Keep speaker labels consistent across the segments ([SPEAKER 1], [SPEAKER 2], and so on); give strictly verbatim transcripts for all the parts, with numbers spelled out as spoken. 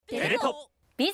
[SPEAKER 1] テレ東ビズ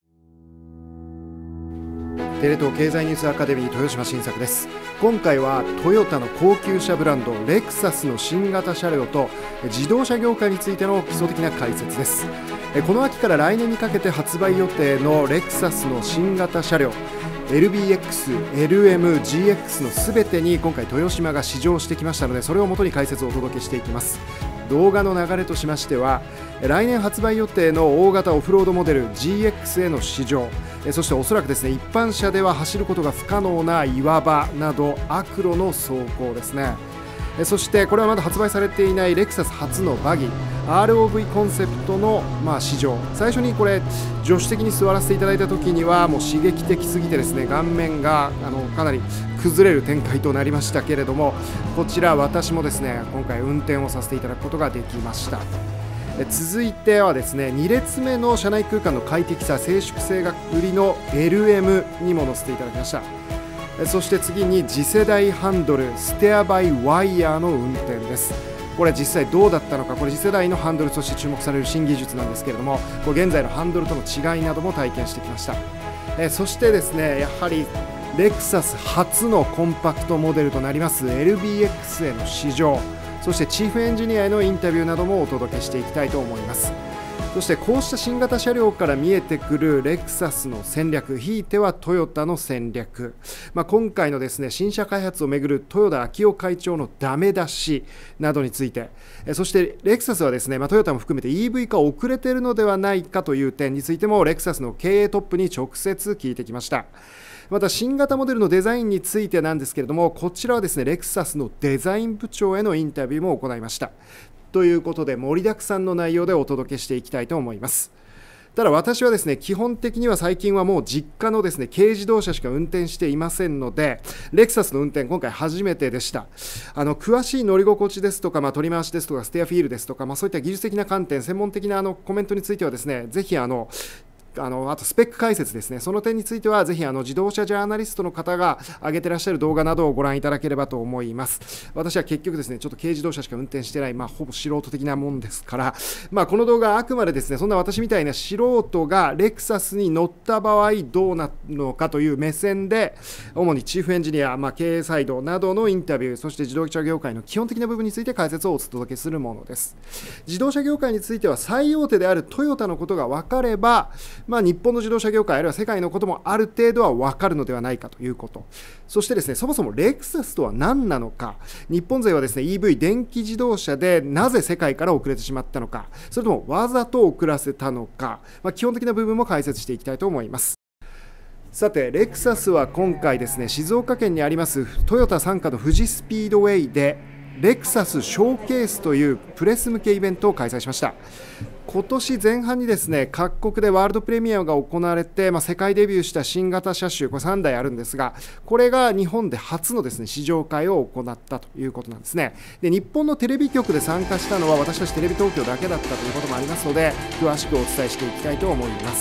[SPEAKER 2] テレ東経済ニュースアカデミー豊島新作です。今回はトヨタの高級車ブランドレクサスの新型車両と自動車業界についての基礎的な解説です。この秋から来年にかけて発売予定のレクサスの新型車両 エルビーエックス、エルエム、ジーエックス のすべてに今回豊島が試乗してきましたので、それをもとに解説をお届けしていきます。動画の流れとしましては、来年発売予定の大型オフロードモデル ジーエックス への試乗、そしておそらくですね一般車では走ることが不可能な岩場など悪路の走行ですね。そしてこれはまだ発売されていないレクサス初のバギー アールオーブイ コンセプトのまあ試乗、最初にこれ助手席に座らせていただいた時にはもう刺激的すぎてですね顔面があのかなり崩れる展開となりましたけれども、こちら私もですね今回運転をさせていただくことができました。続いてはですねに列目の車内空間の快適さ、静粛性が売りの エルエム にも乗せていただきました。そして次に次世代ハンドルステアバイワイヤーの運転です。これ実際どうだったのか、これ次世代のハンドルとして注目される新技術なんですけれども、これ現在のハンドルとの違いなども体験してきました。えそしてですねやはりレクサス初のコンパクトモデルとなります エルビーエックス への試乗、そしてチーフエンジニアへのインタビューなどもお届けしていきたいと思います。そしてこうした新型車両から見えてくるレクサスの戦略、ひいてはトヨタの戦略、まあ、今回のですね新車開発をめぐる豊田章男会長のダメ出しなどについて、そしてレクサスはですね、まあ、トヨタも含めて イーブイ 化遅れているのではないかという点についてもレクサスの経営トップに直接聞いてきました。また新型モデルのデザインについてなんですけれども、こちらはですねレクサスのデザイン部長へのインタビューも行いました。ということで盛りだくさんの内容でお届けしていきたいと思います。ただ私はですね基本的には最近はもう実家のですね軽自動車しか運転していませんので、レクサスの運転今回初めてでした。あの詳しい乗り心地ですとか、まあ、取り回しですとかステアフィールですとか、まあ、そういった技術的な観点、専門的なあのコメントについてはですねぜひあのあのあとスペック解説ですね、その点についてはぜひあの自動車ジャーナリストの方が上げてらっしゃる動画などをご覧いただければと思います。私は結局ですねちょっと軽自動車しか運転してない、まあ、ほぼ素人的なもんですから、まあ、この動画はあくまでですねそんな私みたいな素人がレクサスに乗った場合どうなるのかという目線で、主にチーフエンジニア、まあ、経営サイドなどのインタビュー、そして自動車業界の基本的な部分について解説をお届けするものです。自動車業界については最大手であるトヨタのことが分かれば、まあ、日本の自動車業界あるいは世界のこともある程度は分かるのではないかということ、そしてですねそもそもレクサスとは何なのか、日本勢はですね イーブイ 電気自動車でなぜ世界から遅れてしまったのか、それともわざと遅らせたのか、まあ、基本的な部分も解説していきたいと思います。さてレクサスは今回ですね静岡県にありますトヨタ傘下の富士スピードウェイでレクサスショーケースというプレス向けイベントを開催しました。今年前半にですね各国でワールドプレミアが行われて、まあ、世界デビューした新型車種これさんだいあるんですが、これが日本で初のですね試乗会を行ったということなんですね。で日本のテレビ局で参加したのは私たちテレビ東京だけだったということもありますので、詳しくお伝えしていきたいと思います。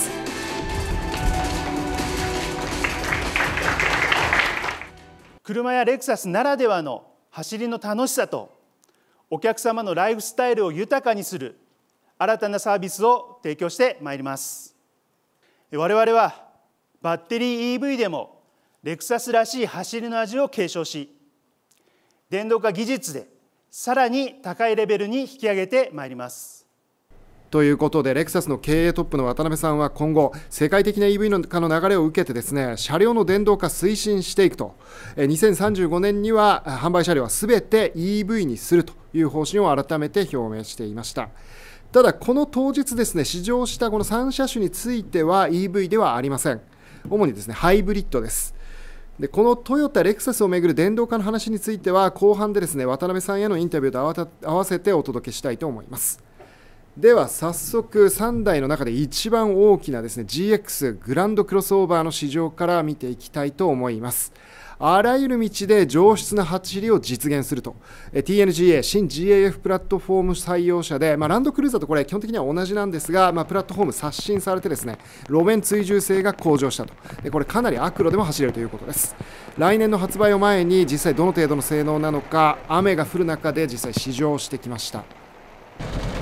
[SPEAKER 3] 車やレクサスならではの走りの楽しさとお客様のライフスタイルを豊かにする新たなサービスを提供してまいります。我々はバッテリー イーブイ でもレクサスらしい走りの味を継承し、電動化技術でさらに高いレベルに引き上げてまいります。
[SPEAKER 2] ということでレクサスの経営トップの渡辺さんは今後世界的な イーブイ 化の流れを受けてですね車両の電動化推進していくと、にせんさんじゅうごねんには販売車両はすべて イーブイ にするという方針を改めて表明していました。ただこの当日ですね試乗したこのさん車種については イーブイ ではありません。主にですねハイブリッドです。でこのトヨタレクサスをめぐる電動化の話については後半でですね渡辺さんへのインタビューと合わせてお届けしたいと思います。では早速さんだいの中で一番大きなですね ジーエックス グランドクロスオーバーの市場から見ていきたいと思います。あらゆる道で上質な走りを実現すると ティーエヌジーエー 新 ジーエーエフ プラットフォーム採用車で、まあ、ランドクルーザーとこれ基本的には同じなんですが、まあ、プラットフォーム刷新されてですね路面追従性が向上したと。でこれかなり悪路でも走れるということです。来年の発売を前に実際どの程度の性能なのか雨が降る中で実際試乗してきました。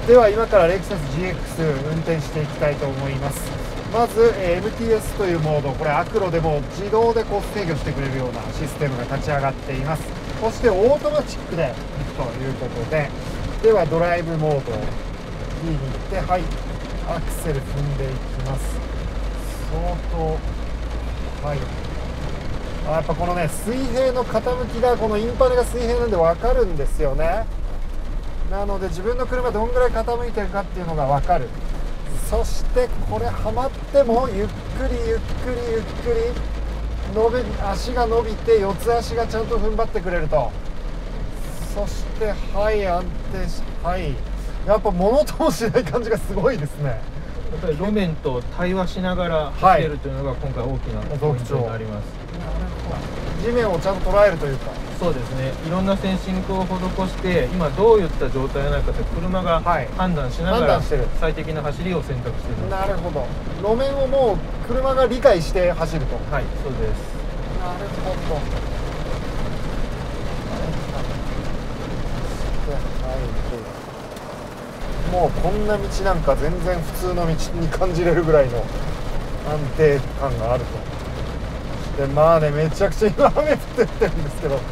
[SPEAKER 2] では今からレクサス ジーエックス 運転していきたいと思います。まず、えー、エムティーエス というモード、これアクロでも自動でこう制御してくれるようなシステムが立ち上がっています。そしてオートマチックでいくということで、ではドライブモード D に行って、はい、アクセル踏んでいきます。相当、はい、あ、やっぱこのね水平の傾きが、このインパネが水平なんで分かるんですよね。なので自分の車どんぐらい傾いてるかっていうのが分かる。そしてこれはまってもゆっくりゆっくりゆっくり伸び足が伸びて四つ足がちゃんと踏ん張ってくれると。そしてはい安定し、はいやっぱ物ともしない感じがすごいですね。
[SPEAKER 1] やっぱり路面と対話しながら走れるというのが今回大きなポイントになります。
[SPEAKER 2] 地面をちゃんと捉えるというか。
[SPEAKER 1] そうですね、いろんなセンシングを施して今どういった状態なのかって車が判断しながら最適な走りを選択しています。
[SPEAKER 2] なるほど、路面をもう車が理解して走ると。
[SPEAKER 1] はい、そうです。
[SPEAKER 2] なるほど。はい、もうこんな道なんか全然普通の道に感じれるぐらいの安定感があると。でまあね、めちゃくちゃ今雨降ってってるんですけど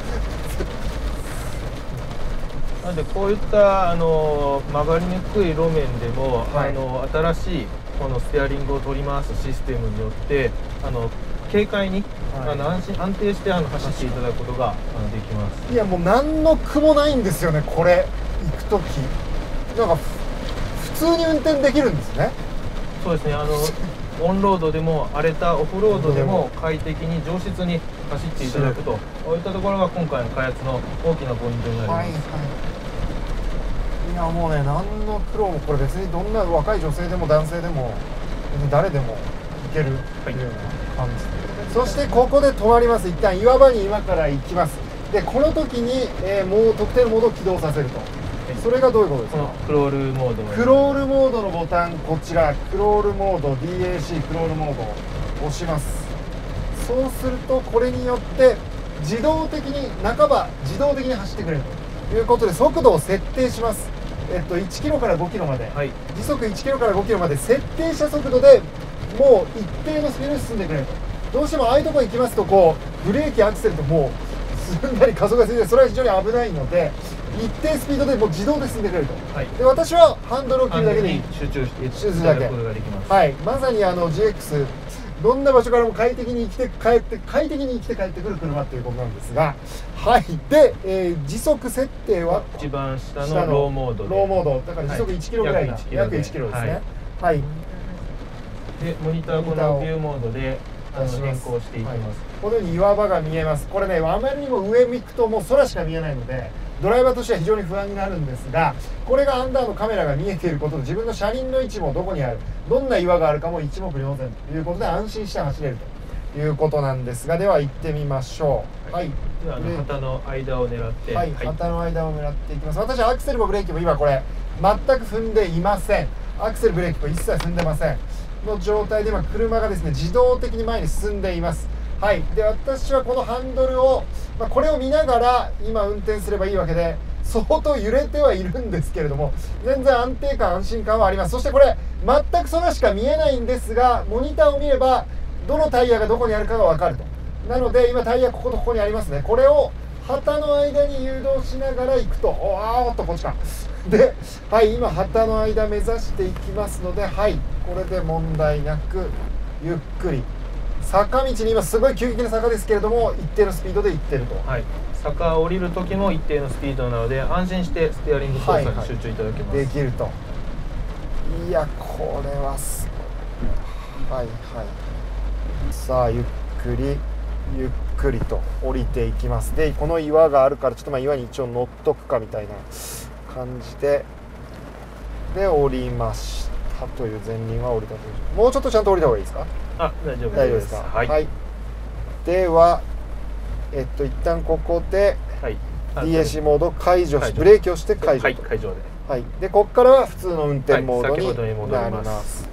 [SPEAKER 1] なのでこういったあの曲がりにくい路面でも、はい、あの新しいこのステアリングを取り回すシステムによってあの軽快に、はい、あの安心安定してあの走っていただくことがあのできます。
[SPEAKER 2] いやもう何の苦もないんですよね、これ行く時なんか普通に運転できるんですね。
[SPEAKER 1] そうですね、あのオンロードでも荒れたオフロードでも快適に上質に走っていただくと、こういったところが今回の開発の大きなポイントになります。はいはい、いやもうね、何の苦労も、これ別にどんな若い女性でも男性でも誰でもいけるというような感じ、はい、そしてここで止まります。一旦岩場に今から行きます。でこの時に、えー、もう特定のモードを起動させると。それがどういうことですか？ クロールモード。
[SPEAKER 2] クロールモードのボタン、こちらクロールモード ディーエーシー クロールモードを押します。そうするとこれによって自動的に半ば自動的に走ってくれるということで、速度を設定します。えっといちキロからごキロまで、はい、時速いちキロからごキロまで設定した速度でもう一定のスピードで進んでくれると。どうしてもああいうところ行きますと、こうブレーキアクセルともう進んだり加速がついて、それは非常に危ないので一定スピードでもう自動で進んでくれると、はい、で私はハンドルを切るだけでいい、
[SPEAKER 1] 集中して
[SPEAKER 2] 集中するだけ、はい、まさにあの ジーエックス どんな場所からも快適に生きて帰って快適に生きて帰ってくる車ということなんですが、はい、で、えー、時速設定は
[SPEAKER 1] 一番下のローモードで、
[SPEAKER 2] ローモードだから時速いちキロぐらいな、はい、約いちキロですね。はい、はい、
[SPEAKER 1] でモニターこのビューモードであの変更していきます。はい、
[SPEAKER 2] このように岩場が見えます。これね、あまりにも上向くともう空しか見えないのでドライバーとしては非常に不安になるんですが、これがアンダーのカメラが見えていることで自分の車輪の位置もどこにある、どんな岩があるかも一目瞭然ということで安心して走れるということなんですが、では行ってみましょう。はい、
[SPEAKER 1] ではあの旗の間を狙って、
[SPEAKER 2] はい、はい、旗の間を狙っていきます。私はアクセルもブレーキも今これ全く踏んでいません。アクセルブレーキも一切踏んでませんの状態で今車がですね自動的に前に進んでいます。はい、で私はこのハンドルを、まあ、これを見ながら今運転すればいいわけで、相当揺れてはいるんですけれども全然安定感安心感はあります。そしてこれ全く空しか見えないんですが、モニターを見ればどのタイヤがどこにあるかが分かると。なので今タイヤこことここにありますね。これを旗の間に誘導しながら行くと、おあーっとこっちかで、はい、今旗の間目指していきますので、はい、これで問題なくゆっくり坂道に今すごい急激な坂ですけれども一定のスピードで行ってると、
[SPEAKER 1] はい、坂を降りる時も一定のスピードなので安心してステアリング操作に集中いただけます、はいはい、
[SPEAKER 2] できると。いやこれはすごい。はいはい、さあゆっくりゆっくりと降りていきます。でこの岩があるからちょっとまあ岩に一応乗っとくかみたいな感じでで降りましたという、前輪は降りたという。もうちょっとちゃんと降りた方がいいですか？
[SPEAKER 1] あ、大丈夫です。
[SPEAKER 2] 大丈夫ですか？はい、はい、ではえっと一旦ここで ディーエーシー モード解除し、ブレーキをして解除と、はい、
[SPEAKER 1] 解除で、
[SPEAKER 2] はい、でここからは普通の運転モードになります。はい、はいはいはい、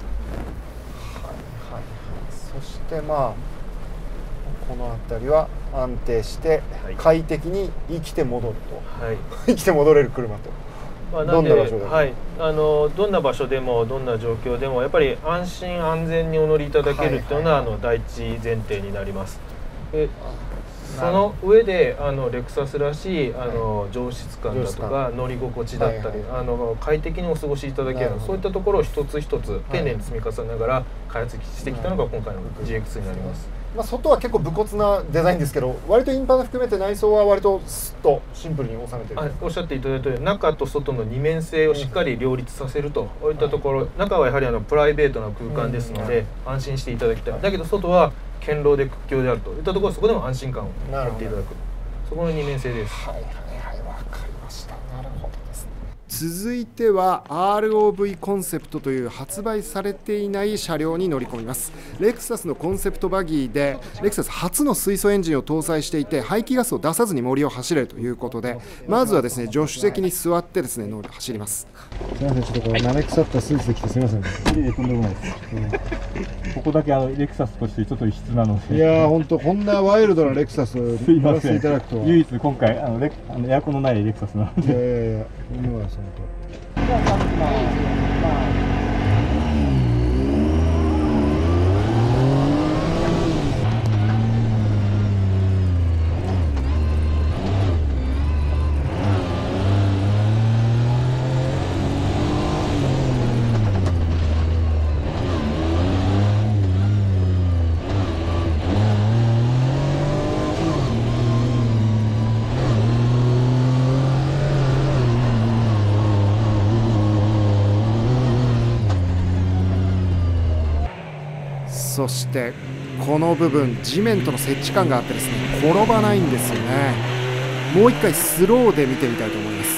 [SPEAKER 2] そしてまあこの辺りは安定して快適に生きて戻ると、はい、生きて戻れる車と。
[SPEAKER 1] まあ、なんで、はい、あのどんな場所でもどんな状況でもやっぱり安心安全にお乗りいただけるっていうのは、はいはい、あの第一前提になります。でその上であのレクサスらしいあの上質感だとか乗り心地だったり、あの快適にお過ごしいただける、そういったところを一つ一つ丁寧に積み重ねながら開発してきたのが今回の ジーエックス になります。
[SPEAKER 2] まあ、外は結構武骨なデザインですけど、割とインパネ含めて内装は割とスッとシンプルに収めてる。
[SPEAKER 1] はい、おっしゃっていただいたように中と外の二面性をしっかり両立させるといったところ、中はやはりあのプライベートな空間ですので安心していただきたい。だけど外は堅牢で屈強であるといったところ、そこでも安心感を持っていただく、そこの二面性です。
[SPEAKER 2] はいはいはい、わかりました。なるほどですね。続いては アールオーブイ コンセプトという発売されていない車両に乗り込みます。レクサスのコンセプトバギーでレクサス初の水素エンジンを搭載していて、排気ガスを出さずに森を走れるということで、まずはですね助手席に座ってですね走ります。
[SPEAKER 4] すみません、ちょっとこれ慣れ腐ったスーツで来てすみません、ね、いえとんでもないです、うん、ここだけあのレクサスとしてちょっと異質なので、
[SPEAKER 2] いやー本当こんなワイルドなレクサス乗らせていただくとは。
[SPEAKER 4] 唯一今回あのレあのエアコンのないレクサスなので、いやいやいや、今はそのと
[SPEAKER 2] そしてこの部分地面との接地感があってですね転ばないんですよね。もう一回スローで見てみたいと思います。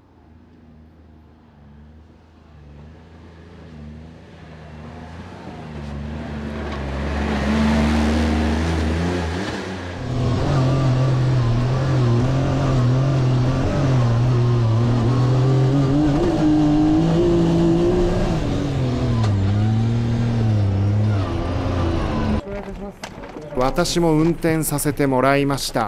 [SPEAKER 2] 私も運転させてもらいました。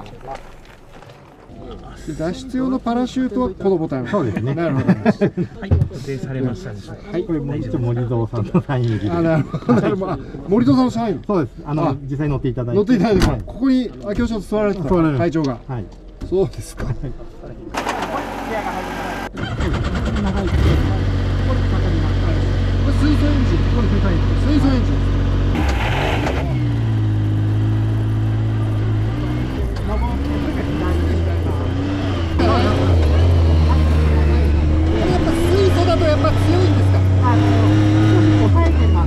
[SPEAKER 2] 脱出用のパラシュートはこのボタン。
[SPEAKER 4] そうですね。
[SPEAKER 2] なるほど。
[SPEAKER 4] はい、固定されましたでしょうか。はい、これも一応森蔵さんのサイン入りで。あ、なるほど。なるほど。森蔵さんのサイン。そうです。あの実際乗っていただいて。乗っていただいて、はい、ここに秋吉さん座られてた会長が。はい。そうですか。はい。これ水素エンジン。これ水素エンジン。水素エンジン。やっぱ強いんですか。あの抑えてます。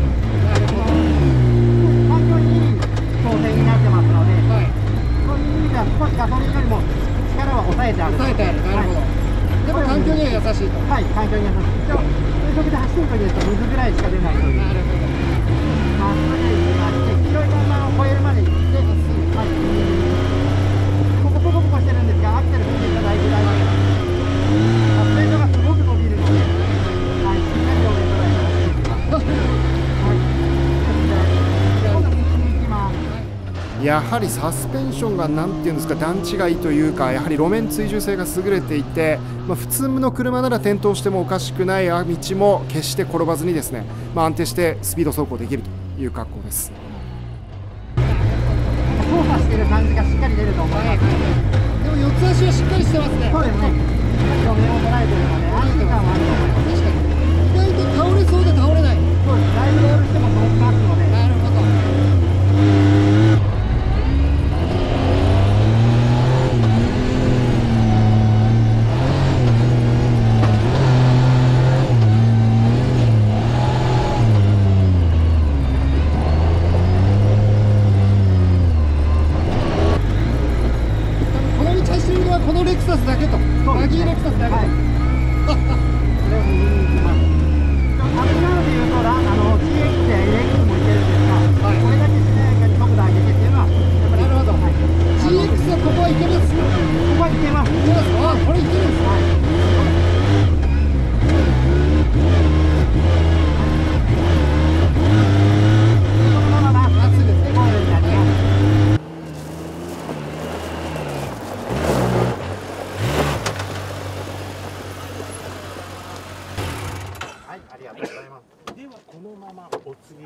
[SPEAKER 4] 環境にいい調整になってますので、はい、そういう意味では少しガソリンよりも力は抑えてある。抑えてある。なるほど。でも環境には優しいと。はい、環境に優しい。一応風速で走る時ですと水ぐらいしか出ないという。なるほど。まあそれで黄色い看板を超えるまで行って、はい、ポコポコポコしてるんですが、アクセル踏んでいただいて大丈夫です。スピードがすごく伸びるので。やはりサスペンションがなんていうんですか、段違いというか、やはり路面追従性が優れていて、まあ、普通の車なら転倒してもおかしくない道も決して転ばずにですね、まあ、安定してスピード走行できるという格好です。操作している感じがしっかり出ると思います。でも四つ足はしっかりしてますね。そうですね。路面を捉えているので安心感はあると思います。確かに。意外と倒れそうで倒れない。そうです。だいぶロールしても届きますので。なるほど。このレクサスだけと、バギーレクサスだけと。これを右に行きます。アメリカでいうと、あの ジーエックス や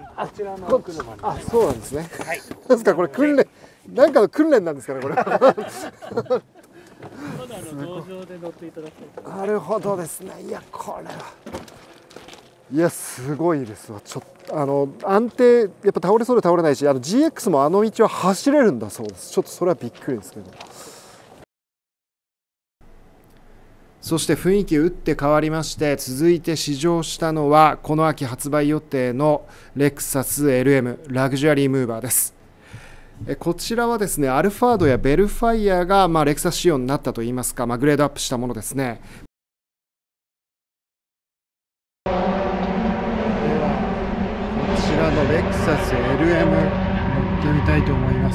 [SPEAKER 4] こちらの車に。
[SPEAKER 2] あ、そうなんですね。
[SPEAKER 4] はい。
[SPEAKER 2] なんですかこれ訓練、なんかの訓練なんですかねこれ。
[SPEAKER 5] まだあの道場で乗っていただきたいと。
[SPEAKER 2] なるほどですね。いやこれは。いやすごいですわ。ちょっとあの安定やっぱ倒れそうで倒れないし、あの ジーエックス もあの道は走れるんだそうです。ちょっとそれはびっくりですけど。そして雰囲気打って変わりまして、続いて試乗したのはこの秋発売予定のレクサス エルエム ラグジュアリームーバーです。こちらはですねアルファードやベルファイアがまあレクサス仕様になったといいますか、まあ、グレードアップしたものですね。ではこちらのレクサス エルエム 乗ってみたいと思います。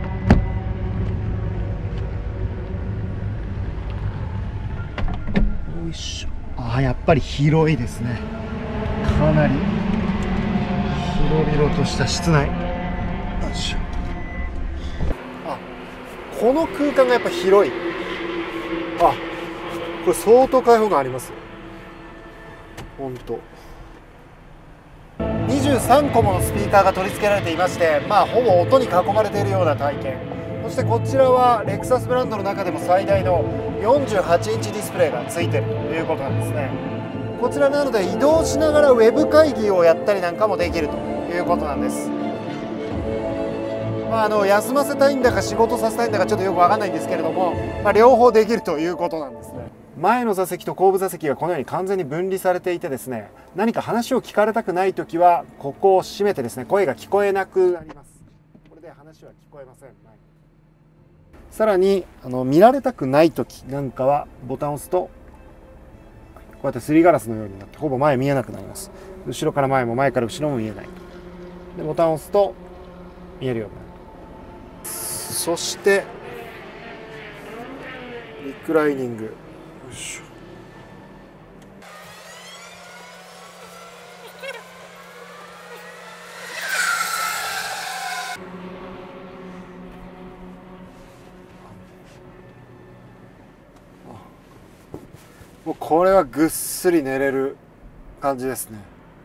[SPEAKER 2] よいしょ。あーやっぱり広いですね。かなり広々とした室内。よいしょ。あ、この空間がやっぱ広い。あ、これ相当開放感ありますよ。ほんとにじゅうさんこものスピーカーが取り付けられていまして、まあほぼ音に囲まれているような体験。そしてこちらはレクサスブランドの中でも最大のよんじゅうはちインチディスプレイがついているということなんですね。こちらなので移動しながらウェブ会議をやったりなんかもできるということなんです。まあ、あの休ませたいんだか仕事させたいんだかちょっとよく分かんないんですけれども、まあ、両方できるということなんですね。前の座席と後部座席がこのように完全に分離されていてですね、何か話を聞かれたくないときはここを閉めてですね、声が聞こえなくなります。これで話は聞こえません。さらにあの見られたくないときなんかはボタンを押すとこうやってすりガラスのようになってほぼ前見えなくなります。後ろから前も前から後ろも見えない。でボタンを押すと見えるようになる。そしてリクライニング。よいしょ。もうこれはぐっすり寝れる感じですね。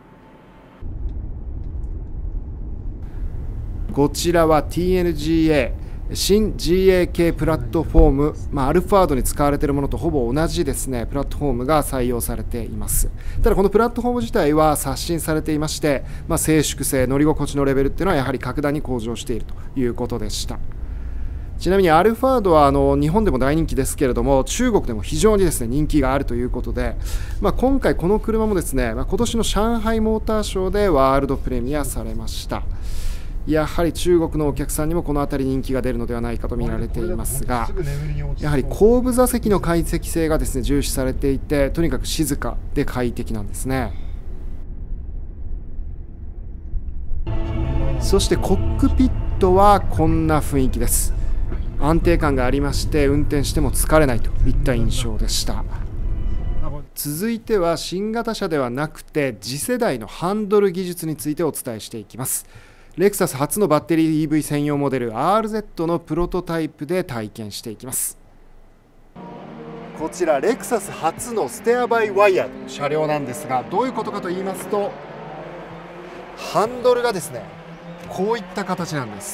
[SPEAKER 2] こちらは ティーエヌジーエー 新 ジーエー 系プラットフォーム、まあ、アルファードに使われているものとほぼ同じですねプラットフォームが採用されています。ただこのプラットフォーム自体は刷新されていまして、まあ、静粛性乗り心地のレベルっていうのはやはり格段に向上しているということでした。ちなみにアルファードはあの日本でも大人気ですけれども、中国でも非常にですね人気があるということで、まあ、今回この車もですね、まあ、今年の上海モーターショーでワールドプレミアされました。やはり中国のお客さんにもこの辺り人気が出るのではないかと見られていますが、やはり後部座席の快適性がですね重視されていて、とにかく静かで快適なんですね。そしてコックピットはこんな雰囲気です。安定感がありまして運転しても疲れないといった印象でした。続いては新型車ではなくて次世代のハンドル技術についてお伝えしていきます。レクサス初のバッテリー イーブイ 専用モデル アールゼット のプロトタイプで体験していきます。こちらレクサス初のステアバイワイヤーの車両なんですが、どういうことかと言いますと、ハンドルがですねこういった形なんです。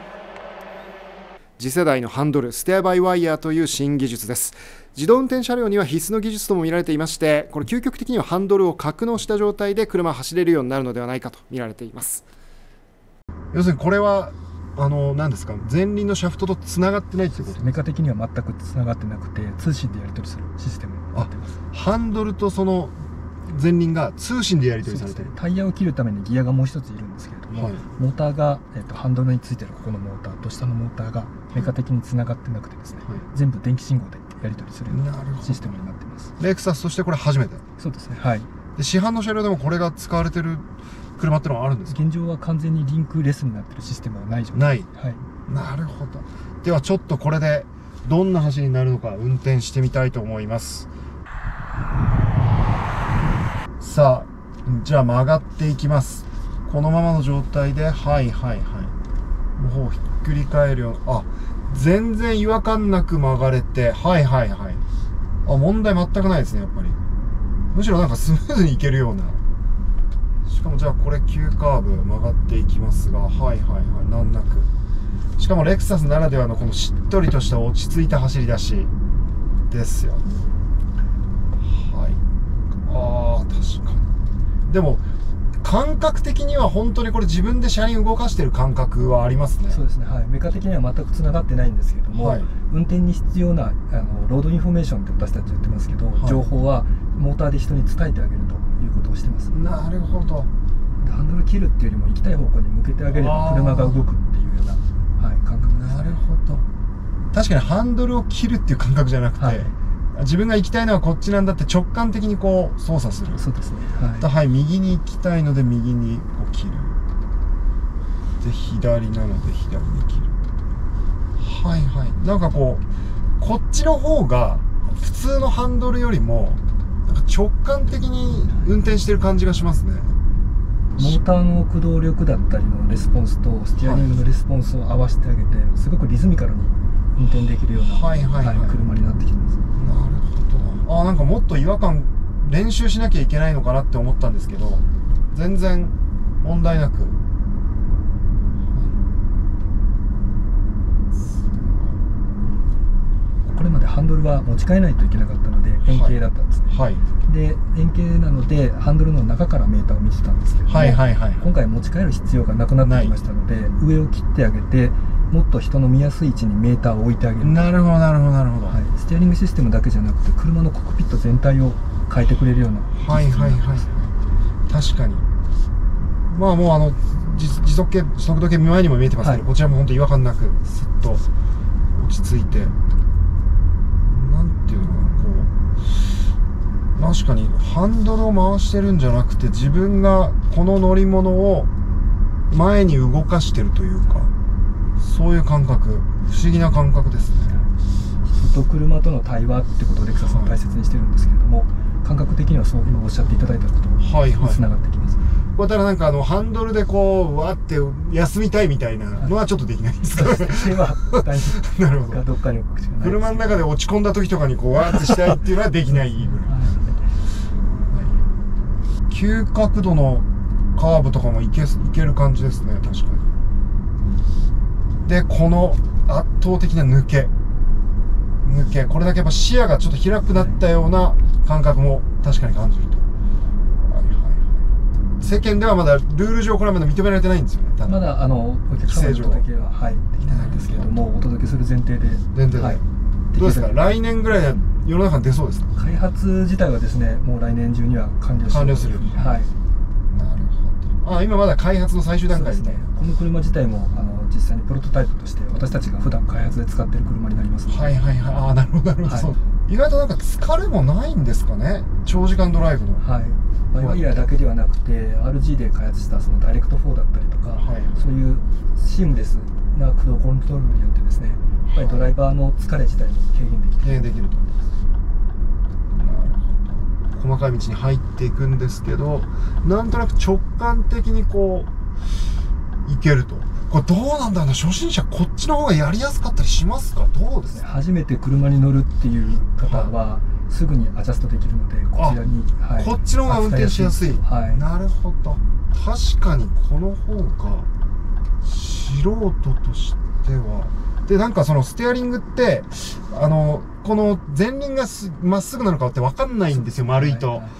[SPEAKER 2] 次世代のハンドルステアバイワイヤーという新技術です。自動運転車両には必須の技術とも見られていまして、これ究極的にはハンドルを格納した状態で車を走れるようになるのではないかと見られています。要するにこれはあの何ですか、前輪のシャフトとつながってないということです。
[SPEAKER 5] メカ的には全くつながってなくて通信でやり取りするシステムになってます。
[SPEAKER 2] ハンドルとその前輪が通信でやり取りされている、
[SPEAKER 5] ね、タイヤを切るためにギアがもう一ついるんですけれども、はい、モーターが、えー、とハンドルについてるここのモーターと下のモーターがメカ的につながってなくてですね、はい、全部電気信号でやり取りするようなシステムになっています。
[SPEAKER 2] レクサスとしてこれ初めて。
[SPEAKER 5] そうですね、はい。
[SPEAKER 2] で市販の車両でもこれが使われてる車ってのはあるんですか？
[SPEAKER 5] 現状は完全にリンクレスになってるシステムはない状態。
[SPEAKER 2] ない、
[SPEAKER 5] はい、
[SPEAKER 2] なるほど。ではちょっとこれでどんな走りになるのか運転してみたいと思います。さあじゃあ曲がっていきます。このままの状態ではいはいはいもうひっくり返るような、あ全然違和感なく曲がれて、はいはいはい、あ問題全くないですね。やっぱりむしろなんかスムーズにいけるようなしかもじゃあこれ急カーブ曲がっていきますが、はいはいはい、難なく。しかもレクサスならではのこのしっとりとした落ち着いた走り出しですよ。はい。ああ、確かに。でも感覚的には本当にこれ自分で車輪動かしてる感覚はありますね。
[SPEAKER 5] そうですね、はい、メカ的には全くつながってないんですけれども、はい、運転に必要なあのロードインフォメーションって私たち言ってますけど、はい、情報はモーターで人に伝えてあげるということをしてます。
[SPEAKER 2] なるほど。
[SPEAKER 5] ハンドル切るっていうよりも行きたい方向に向けてあげれば車が動くっていうような、はい、感覚ですね。
[SPEAKER 2] なるほど。確かにハンドルを切るっていう感覚じゃなくて、はい、自分が行きたいのはこっちなんだって直感的にこう操作する。
[SPEAKER 5] そうですね、はい、
[SPEAKER 2] はい、右に行きたいので右にこう切る。で左なので左に切る。はいはい。なんかこうこっちの方が普通のハンドルよりもなんか直感的に運転してる感じがしますね。
[SPEAKER 5] モーターの駆動力だったりのレスポンスとステアリングのレスポンスを合わせてあげて、はい、すごくリズミカルに運転できるような車になってきてます。
[SPEAKER 2] なるほど。あ、なんかもっと違和感練習しなきゃいけないのかなって思ったんですけど、全然問題なく。
[SPEAKER 5] これまでハンドルは持ち替えないといけなかったので円形だったんですね。はい、で円形なのでハンドルの中からメーターを見てたんですけども、はいはいはい、今回持ち替える必要がなくなってきましたので、上を切ってあげてもっと人の見やすい位置にメーターを置いてあげる。
[SPEAKER 2] なるほどなるほどなるほど、はい、
[SPEAKER 5] ステアリングシステムだけじゃなくて車のコックピット全体を変えてくれるような。
[SPEAKER 2] はいはいはい、確かに。まあもうあの時速計速度計前にも見えてますけど、はい、こちらも本当違和感なくスッと落ち着いて、なんていうのかな、こう確かにハンドルを回してるんじゃなくて自分がこの乗り物を前に動かしてるというか、そういう感覚、不思議な感覚ですね。
[SPEAKER 5] 人と車との対話ってことをレクサスは大切にしてるんですけれども、はい、感覚的にはそう今おっしゃっていただいたことにつながってきます。はいはい、
[SPEAKER 2] これただなんかあのハンドルでこうわって休みたいみたいなのはちょっとできないんですか。なるほど。
[SPEAKER 5] どっかに置くしかない。
[SPEAKER 2] 車の中で落ち込んだ時とかにこうわーってしたいっていうのはできないぐらい。はい、急角度のカーブとかもいけいける感じですね、確かに。でこの圧倒的な抜け抜け、これだけやっぱ視野がちょっと広くなったような感覚も確かに感じると。世間ではまだルール上これはまだ認められてないんですよね。
[SPEAKER 5] まだあのお客様のお届けは、はい、できてないんですけれども、お届けする前提で。
[SPEAKER 2] 前提で、はい、どうですか、来年ぐらいは世の中に出そうですか。
[SPEAKER 5] 開発自体はですね、もう来年中には完了し
[SPEAKER 2] 完了する。はい。なるほど。あ、今まだ開発の最終段階ですね。
[SPEAKER 5] この車自体もあの実際にプロトタイプとして私たちが普段開発で使っている車になりますので。
[SPEAKER 2] はいはいはい。ああ、なるほどなるほど。はい、意外となんか疲れもないんですかね。長時間ドライブの。
[SPEAKER 5] はい。ワイヤーだけではなくて アールジー で開発したそのダイレクトフォーだったりとか、はい、そういうシームレスな駆動コントロールによってですね、やっぱりドライバーの疲れ自体も軽減できて
[SPEAKER 2] 軽減できると。なるほど。細かい道に入っていくんですけど、なんとなく直感的にこう行けると。これどうなんだろうな、初心者こっちの方がやりやすかったりしますか。どうですか。
[SPEAKER 5] 初めて車に乗るっていう方は、はい、すぐにアジャストできるので、こちらに、
[SPEAKER 2] はい、こっちの方が運転しやすい。はい、なるほど。確かにこの方が素人としては。でなんかそのステアリングってあのこの前輪がまっすぐなのかって分かんないんですよ、丸いと。はいはい、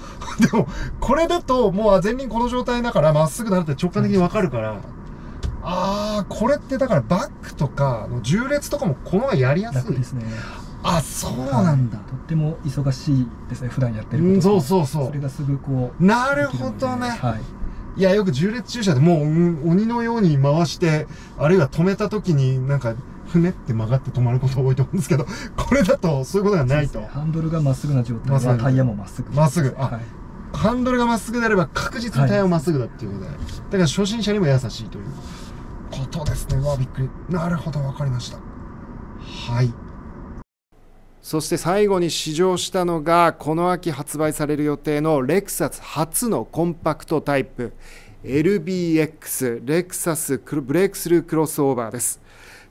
[SPEAKER 2] でもこれだともう前輪この状態だからまっすぐなるって直感的に分かるから。ああ、これってだからバックとかの縦列とかもこの方がやりやすい。
[SPEAKER 5] 楽ですね。
[SPEAKER 2] あ、そうなんだ、はい。
[SPEAKER 5] とっても忙しいですね、普段やってること。うん、
[SPEAKER 2] そうそうそう。
[SPEAKER 5] それがすぐこ
[SPEAKER 2] う。なるほどね。はい。いや、よく縦列駐車でもう、うん、鬼のように回して、あるいは止めた時になんか、ふねって曲がって止まること多いと思うんですけど、これだとそういうことがないと。
[SPEAKER 5] ね、ハンドルがまっすぐな状態はタイヤもまっすぐ。
[SPEAKER 2] まっすぐ。あ、はい、ハンドルがまっすぐであれば確実にタイヤもまっすぐだっていうことで。はい、だから初心者にも優しいということですね。わあ、びっくり。なるほど、わかりました。はい。そして最後に試乗したのがこの秋発売される予定のレクサス初のコンパクトタイプ エルビーエックス レクサスブレイクスルークロスオーバーです。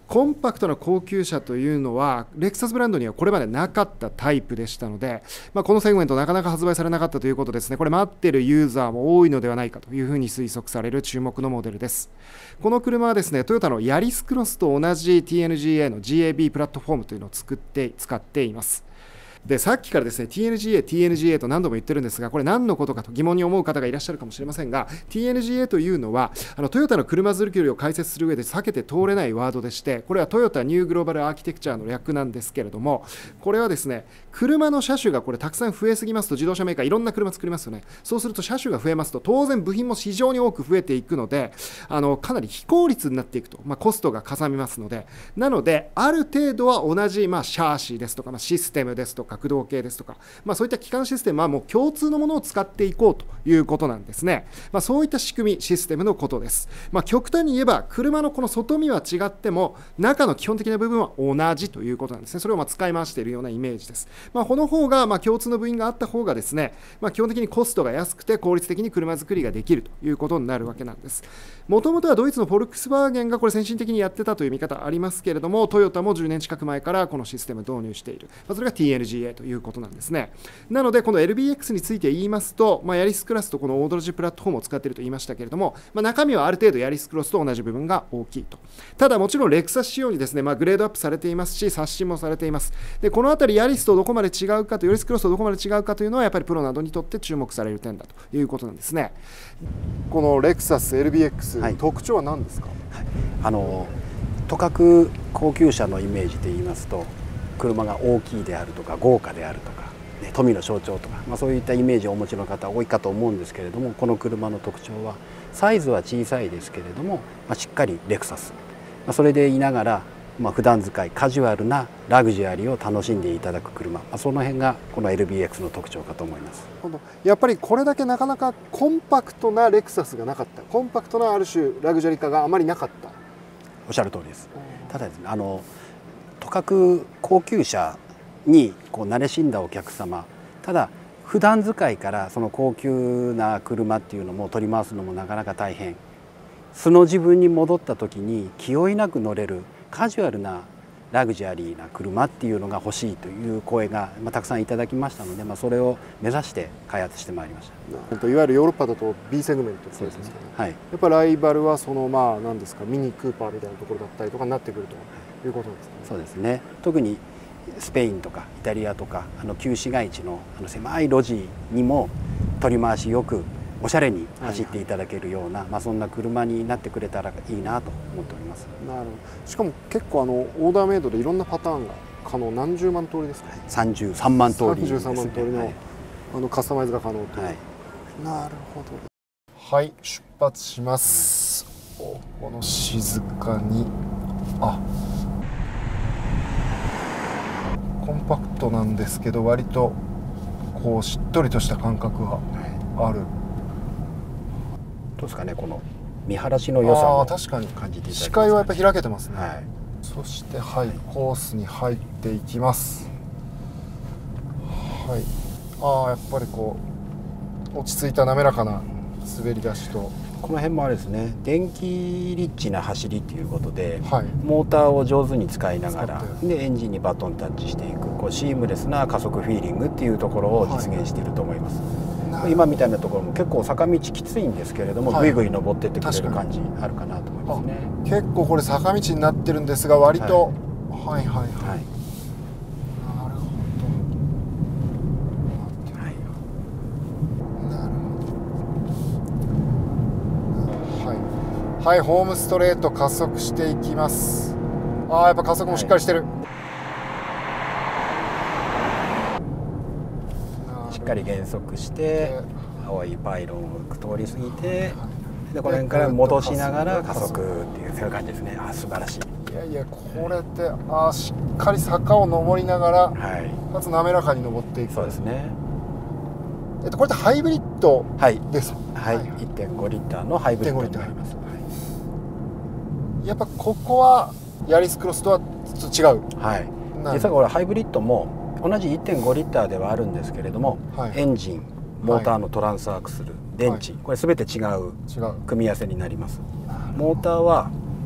[SPEAKER 2] コンパクトな高級車というのはレクサスブランドにはこれまでなかったタイプでしたので、まあ、このセグメントなかなか発売されなかったということですね。これ待ってるユーザーも多いのではないかというふうに推測される注目のモデルです。この車はですね、トヨタのヤリスクロスと同じ ティーエヌジーエー の ジーエービー プラットフォームというのを作って使っています。でさっきからですね ティーエヌジーエー、ティーエヌジーエー と何度も言ってるんですが、これ何のことかと疑問に思う方がいらっしゃるかもしれませんが、 ティーエヌジーエー というのはあのトヨタの車作りを解説する上で避けて通れないワードでして、これはトヨタニューグローバルアーキテクチャの略なんですけれども、これはですね車の車種がこれたくさん増えすぎますと、自動車メーカーいろんな車作りますよね。そうすると車種が増えますと当然部品も非常に多く増えていくので、あのかなり非効率になっていくと、まあ、コストがかさみますので、なのである程度は同じ、まあ、シャーシーですとか、まあ、システムですとか駆動系ですとか、まあ、そういった基幹システムはもう共通のものを使っていこうということなんですね。まあ、そういった仕組みシステムのことです。まあ、極端に言えば車のこの外見は違っても中の基本的な部分は同じということなんですね。それをまあ使い回しているようなイメージです。まあ、この方がまあ共通の部品があった方がですね、まあ、基本的にコストが安くて効率的に車作りができるということになるわけなんです。もともとはドイツのフォルクスワーゲンがこれ先進的にやってたという見方ありますけれども、トヨタもじゅうねん近く前からこのシステムを導入している、まあ、それが ティーエヌジーエー ということなんですね。なのでこの エルビーエックス について言いますと、まあ、ヤリスクラスとこのオードロジプラットフォームを使っていると言いましたけれども、まあ、中身はある程度ヤリスクロスと同じ部分が大きいと。ただもちろんレクサス仕様にですね、まあ、グレードアップされていますし刷新もされています。でこのあたりヤリスとどこまで違うかと、ヤリスクロスとどこまで違うかというのはやっぱりプロなどにとって注目される点だということなんですね。このレクサス エルビーエックス、はい、特徴は何ですか？
[SPEAKER 6] はい、あのとかく高級車のイメージで言いますと、車が大きいであるとか豪華であるとか、ね、富の象徴とか、まあ、そういったイメージをお持ちの方多いかと思うんですけれども、この車の特徴はサイズは小さいですけれども、まあ、しっかりレクサス、まあ、それでいながら、まあ、普段使いカジュアルなラグジュアリーを楽しんでいただく車、まあ、その辺がこの エルビーエックス の特徴かと思います。
[SPEAKER 2] やっぱりこれだけなかなかコンパクトなレクサスがなかった、コンパクトなある種ラグジュアリー化があまりなかった。
[SPEAKER 6] おっしゃる通りです。ただですね、あのとかく高級車にこう慣れ親んだお客様、ただ普段使いからその高級な車っていうのも取り回すのもなかなか大変、素の自分に戻った時に気負いなく乗れるカジュアルなラグジュアリーな車っていうのが欲しいという声が、まあ、たくさんいただきましたので、まあ、それを目指して開発してまいりました。
[SPEAKER 2] いわゆるヨーロッパだと ビー セグメントってやつですかね。はい、やっぱライバルはそのまあ何ですか、ミニクーパーみたいなところだったりとかになってくるということですね。
[SPEAKER 6] そうですね。特にスペインとかイタリアとかあの旧市街地のあの狭い路地にも取り回しよくおしゃれに走っていただけるような、まあ、そんな車になってくれたらいいなと思っております。
[SPEAKER 2] なるほど。しかも結構あのオーダーメイドでいろんなパターンが可能、何十万通りですか？
[SPEAKER 6] さんじゅうさんまん通りですね。
[SPEAKER 2] さんじゅうさんまん通りの、はい、あのカスタマイズが可能という、はい、なるほど。はい、出発します。お、この静かに、あ、コンパクトなんですけど割とこうしっとりとした感覚がある。
[SPEAKER 6] どうですかね、この見晴らしの良さを感じていただきますかね。
[SPEAKER 2] 視界はやっぱ開けてますね。はい、そしてはい、コースに入っていきます。はい、ああやっぱりこう落ち着いた滑らかな滑り出しと、
[SPEAKER 6] この辺もあれですね、電気リッチな走りっていうことで、はい、モーターを上手に使いながらでエンジンにバトンタッチしていく、こうシームレスな加速フィーリングっていうところを実現していると思います。はい、今みたいなところも結構坂道きついんですけれども、はい、ぐいぐい登ってってくれる感じあるかなと思いますね。
[SPEAKER 2] 結構これ坂道になってるんですが割と、はい、はいはいはい、はい、なるほど、はい、なるほど、はいはい、ホームストレート加速していきます。ああやっぱ加速もしっかりしてる、
[SPEAKER 6] はい、しっかり減速して青いパイロンを通り過ぎて、でこの辺から戻しながら加速っていうそういう感じですね。あ、素晴らしい。
[SPEAKER 2] いやいや、これってあしっかり坂を上りながら、はい、かつ滑らかに登っていく。
[SPEAKER 6] そうですね。
[SPEAKER 2] えっとこれってハイブリッドです。
[SPEAKER 6] はい、はい、いってんごリッターのハイブリッドになります。はい、
[SPEAKER 2] やっぱここはヤリスクロスとはちょっと違う。
[SPEAKER 6] はい。実はこれハイブリッドも同じ いってんごリッターではあるんですけれども、はい、エンジン、モーターのトランスアクスル、電池、はい、これ全て違う組み合わせになります。モーターは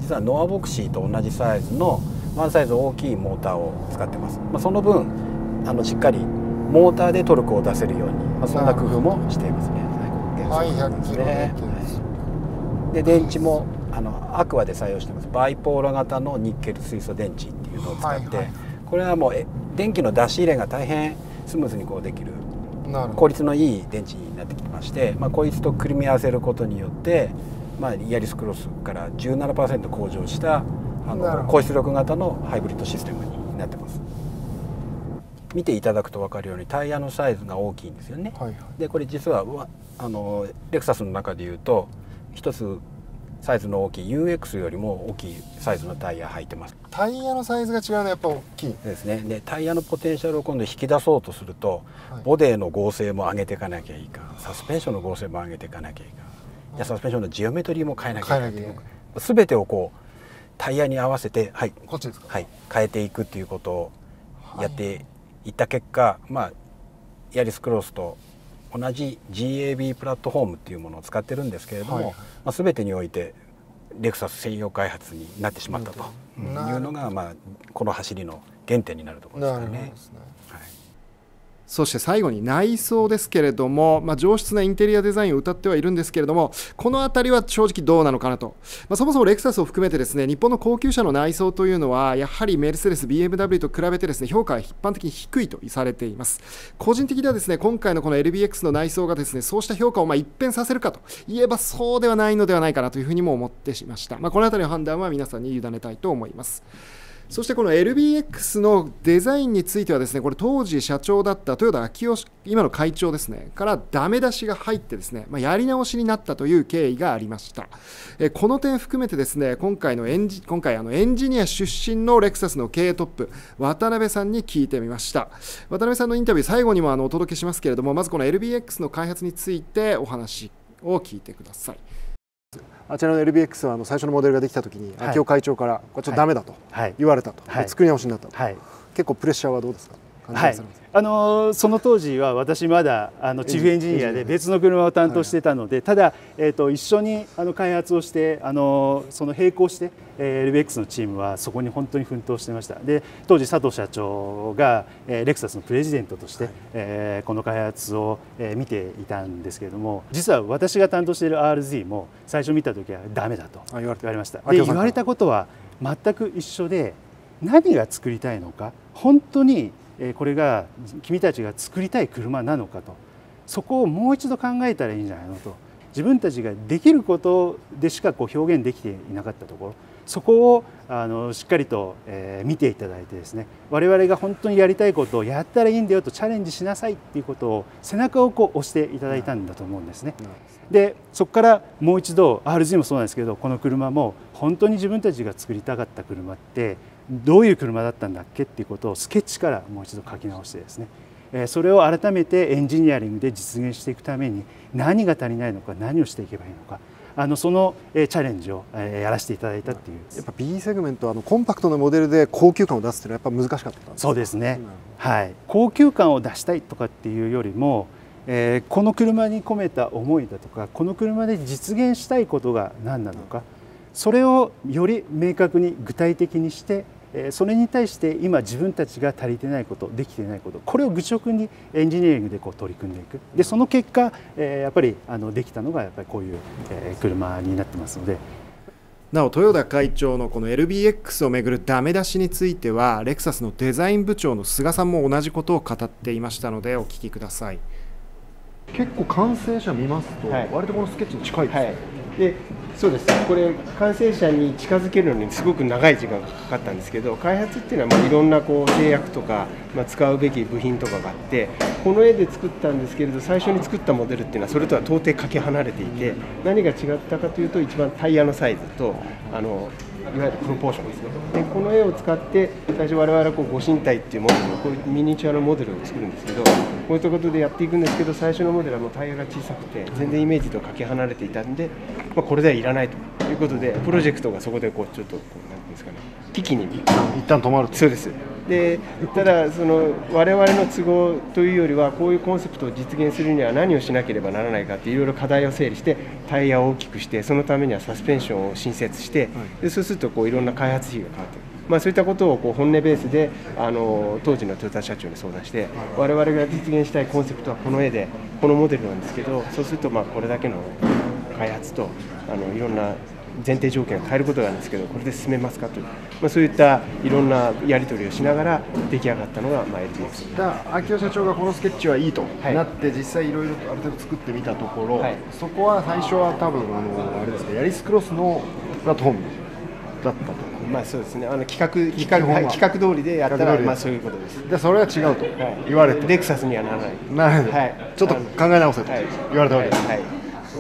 [SPEAKER 6] 実はノアボクシーと同じサイズのワンサイズ大きいモーターを使ってます。まあ、その分あのしっかりモーターでトルクを出せるように、まあ、そんな工夫もしていますね。
[SPEAKER 2] はい、ひゃくキロで。
[SPEAKER 6] で電池もあのアクアで採用してます。バイポーラ型のニッケル水素電池っていうのを使って、はいはい、これはもうえ電気の出し入れが大変スムーズにこうできる効率のいい電池になってきてまして、まあ、こいつと組み合わせることによって、まあ、イアリスクロスから じゅうななパーセント 向上したあの高出力型のハイブリッドシステムになってます。見ていただくと分かるようにタイヤのサイズが大きいんですよね。はいはい、でこれ実はあのレクサスの中でいうと一つサイズの大きい ユーエックス よりも大きいサイズのタイヤ履いてます。
[SPEAKER 2] タイヤのサイズが違うのはやっぱ大きい
[SPEAKER 6] ですね。でタイヤのポテンシャルを今度引き出そうとすると、はい、ボディの剛性も上げていかなきゃいいか、サスペンションの剛性も上げていかなきゃいいか、いやサスペンションのジオメトリーも変えなきゃいけない。全てをこうタイヤに合わせて、はい、
[SPEAKER 2] こっちですか、
[SPEAKER 6] はい、変えていくっていうことをやっていった結果、はい、まあイアリスクロスと同じ ジーエービー プラットフォームっていうものを使ってるんですけれども、はい、まあ、全てにおいてレクサス専用開発になってしまったというのが、まあ、この走りの原点になるところですからね。
[SPEAKER 2] そして最後に内装ですけれども、まあ、上質なインテリアデザインを謳ってはいるんですけれども、この辺りは正直どうなのかなと、まあ、そもそもレクサスを含めてですね、日本の高級車の内装というのはやはりメルセデス ビーエムダブリュー と比べてですね、評価は一般的に低いとされています。個人的にはですね、今回のこの エルビーエックス の内装がですね、そうした評価をまあ一変させるかといえばそうではないのではないかなというふうにも思ってしました。まあ、この辺りの判断は皆さんに委ねたいと思います。そしてこの エルビーエックス のデザインについてはですね、これ当時社長だった豊田章男、今の会長ですねからダメ出しが入ってですね、まあ、やり直しになったという経緯がありました。えこの点含めてですね、今回のエンジ今回あのエンジニア出身のレクサスの経営トップ渡辺さんに聞いてみました。渡辺さんのインタビュー最後にもあのお届けしますけれども、まずこの エルビーエックス の開発についてお話を聞いてください。あちらの エルビーエックス はあの最初のモデルができたときに、はい、秋夫会長からこれちょっとダメだと言われたと、はい、作り直しになったと、はい、結構プレッシャーはどうですか？
[SPEAKER 3] はい、あのその当時は私まだあのチーフエンジニアで別の車を担当してたので、ただ、えー、と一緒にあの開発をしてあのその並行して、えー、エルビーエックス のチームはそこに本当に奮闘してました。で当時佐藤社長が、えー、レクサスのプレジデントとして、はい、えー、この開発を、えー、見ていたんですけれども、実は私が担当している アールゼット も最初見た時はダメだと言われました。で言われたことは全く一緒で、何が作りたいのか、本当にこれが君たちが作りたい車なのかと、そこをもう一度考えたらいいんじゃないのと、自分たちができることでしかこう表現できていなかったところ、そこをあのしっかりと、えー、見ていただいてですね、我々が本当にやりたいことをやったらいいんだよと、チャレンジしなさいっていうことを背中をこう押していただいたんだと思うんですね。でそこからもう一度 アールゼット もそうなんですけど、この車も本当に自分たちが作りたかった車ってどういう車だったんだっけっていうことをスケッチからもう一度書き直してですね、それを改めてエンジニアリングで実現していくために何が足りないのか、何をしていけばいいのか、あのそのチャレンジをやらせていただいたっていう。
[SPEAKER 2] やっぱ B セグメントはあのコンパクトなモデルで高級感を出すっていうのはやっぱ難しかったんですか？
[SPEAKER 3] そうですね、はい、高級感を出したいとかっていうよりも、えー、この車に込めた思いだとか、この車で実現したいことが何なのか、それをより明確に具体的にして、それに対して今自分たちが足りてないこと、できていないこと、これを愚直にエンジニアリングでこう取り組んでいく。でその結果、えー、やっぱりあのできたのがやっぱりこういう、えー、車になってますので。
[SPEAKER 2] なお豊田会長のこの エルビーエックス をめぐるダメ出しについては、レクサスのデザイン部長の菅さんも同じことを語っていましたのでお聞きください。結構完成車見ますと、はい、割とこのスケッチに近いですね。はい、
[SPEAKER 7] でそうです、これ完成車に近づけるのにすごく長い時間がかかったんですけど、開発っていうのはまあいろんなこう制約とか、まあ、使うべき部品とかがあって、この絵で作ったんですけれど、最初に作ったモデルっていうのはそれとは到底かけ離れていて、何が違ったかというと、一番タイヤのサイズとあのいわゆるプロポーションですね。でこの絵を使って最初我々はこうご神体っていうモデルのこういうミニチュアのモデルを作るんですけど、こういったことでやっていくんですけど、最初のモデルはもうタイヤが小さくて全然イメージとかけ離れていたんで、まあ、これではいらないということで、プロジェクトがそこでこうちょっとこうなんていうんですかね、危機に
[SPEAKER 2] 一旦止まると。
[SPEAKER 7] そうです。でただその我々の都合というよりは、こういうコンセプトを実現するには何をしなければならないかっていろいろ課題を整理して、タイヤを大きくして、そのためにはサスペンションを新設して、でそうするとこういろんな開発費がかかっている、まあ、そういったことをこう本音ベースであの当時のトヨタ社長に相談して、我々が実現したいコンセプトはこの絵でこのモデルなんですけど、そうするとまあこれだけの開発とあのいろんな前提条件を変えることがあるんですけど、これで進めますかという、まあ、そういったいろんなやり取りをしながら出来上がったのが、まあ、エルビーエックス
[SPEAKER 2] だから秋尾社長がこのスケッチはいいとなって、はい、実際いろいろとある程度作ってみたところ、はい、そこは最初は多分あのあれですね、ヤリスクロスのプラットフォームだったと。
[SPEAKER 7] まあそうですね、あの企画企画、はい、企画通りでやったら、まあそういうことです。
[SPEAKER 2] でそれは違うと言われて、はい、
[SPEAKER 7] レクサスにはならない。
[SPEAKER 2] なるほど、はい、ちょっと考え直せと言われたわけです。はいはいはい、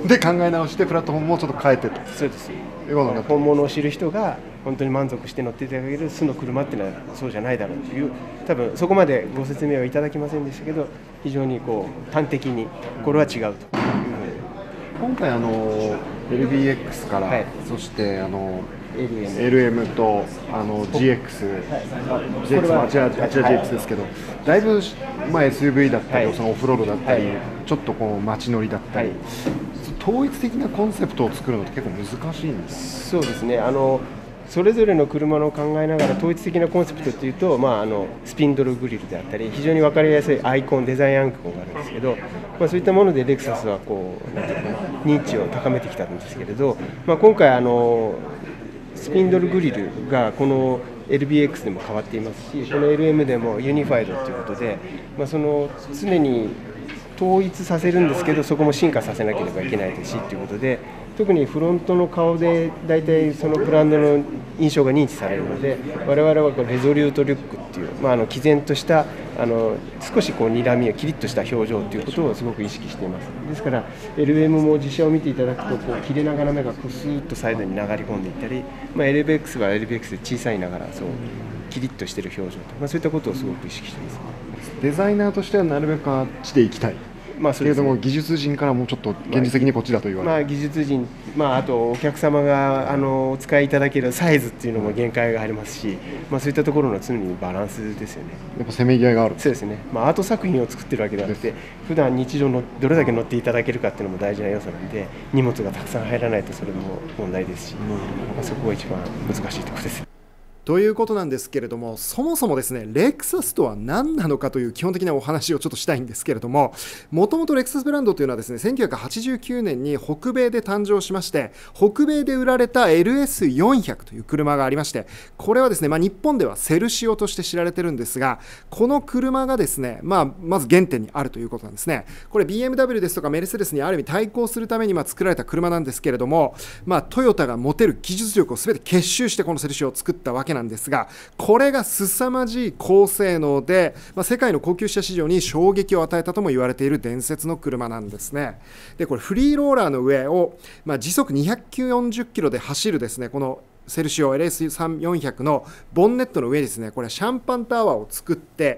[SPEAKER 2] で考え直してプラットフォームもちょっと変えてと。
[SPEAKER 7] そうです。本物を知る人が本当に満足して乗っていただける素の車っていうのはそうじゃないだろうという、多分そこまでご説明はいただきませんでしたけど、非常にこう端的にこれは違うというふうに。
[SPEAKER 2] 今回あの エルビーエックス から、はい、そしてあの エルエム とあの ジーエックス、はい、ジーエックス もあちら ジーエックス ですけど、だいぶ、まあ、エスユーブイ だったり、はい、そのオフロードだったり、はい、ちょっとこう街乗りだったり、はい、統一的なコンセプトを作るのって結構難しいんです
[SPEAKER 7] か？そうですね、あのそれぞれの車の考えながら統一的なコンセプトというと、まあ、あのスピンドルグリルであったり、非常に分かりやすいアイコン、デザインアイコンがあるんですけど、まあ、そういったものでレクサスはこうなんていうか認知を高めてきたんですけれど、まあ、今回あのスピンドルグリルがこの エルビーエックス でも変わっていますし、この エルエム でもユニファイドということで、まあ、その常に統一させるんですけど、そこも進化させなければいけないですしということで、特にフロントの顔で大体そのブランドの印象が認知されるので、我々はこうレゾリュートリュックっていう、まあ、あの毅然としたあの少しこう睨みをキリッとした表情ということをすごく意識しています。ですから エルエム も実写を見ていただくと、こう切れ長な目がくすっとサイドに流れ込んでいったり、まあ、エルビーエックス は エルビーエックス で小さいながらそうキリッとしている表情と、まあ、そういったことをすごく意識しています。
[SPEAKER 2] デザイナーとしてはなるべくあっちでいきたい。まあそれけれども技術陣からもちょっと現実的にこっちだと言われる、
[SPEAKER 7] まあ、まあ技術陣、まあ、あとお客様があのお使いいただけるサイズっていうのも限界がありますし、まあ、そういったところの常にバランスですよね。
[SPEAKER 2] やっぱせめぎ合いがある。
[SPEAKER 7] そうですね、まあ、アート作品を作ってるわけではなくて、普段日常のどれだけ乗っていただけるかっていうのも大事な要素なんで、荷物がたくさん入らないとそれも問題ですし、まあ、そこが一番難しいところです。
[SPEAKER 2] ということなんですけれども、そもそもですね、レクサスとは何なのかという基本的なお話をちょっとしたいんですけれども、もともとレクサスブランドというのはですね、せんきゅうひゃくはちじゅうきゅうねんに北米で誕生しまして、北米で売られた エルエスよんひゃく という車がありまして、これはですね、まあ、日本ではセルシオとして知られてるんですが、この車がですね、まあ、まず原点にあるということなんですね。これ ビーエムダブリュー ですとかメルセデスにある意味対抗するためにまあ作られた車なんですけれども、まあ、トヨタが持てる技術力を全て結集してこのセルシオを作ったわけなんですが、これが凄まじい高性能で、まあ、世界の高級車市場に衝撃を与えたとも言われている伝説の車なんですね。でこれフリーローラーの上を、まあ、時速にひゃくよんじゅっキロで走るですね、このセルシオ エルエスよんひゃく のボンネットの上にですね、これシャンパンタワーを作って、